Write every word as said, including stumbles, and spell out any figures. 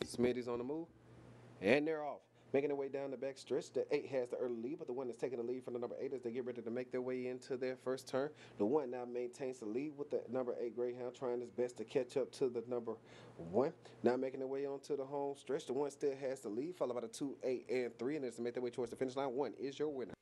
Smitty's on the move. And they're off. Making their way down the back stretch. The eight has the early lead, but the one that's taking the lead from the number eight as they get ready to make their way into their first turn. The one now maintains the lead with the number eight Greyhound trying his best to catch up to the number one. Now making their way onto the home stretch. The one still has the lead, followed by the two, eight, and three, and as they make their way towards the finish line, one is your winner.